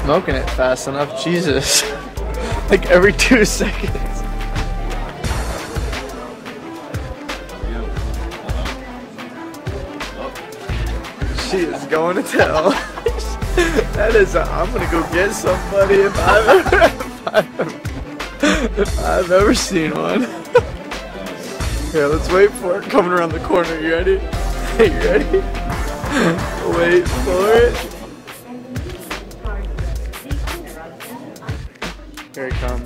smoking it fast enough. Jesus. Like every 2 seconds. She is going to tell. That is I'm gonna go get somebody if I've ever seen one. Here, let's wait for it. Coming around the corner. You ready? Hey, you ready? Wait for it. Here it comes.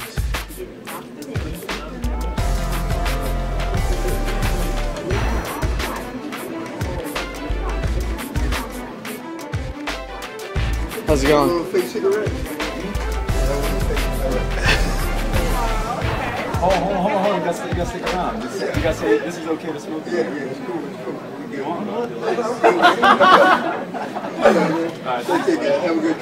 How's it going? Fake cigarette. Hold on. You gotta stick around. You gotta say this is okay to smoke. Yeah, it's cool. We get on. All right, Have a good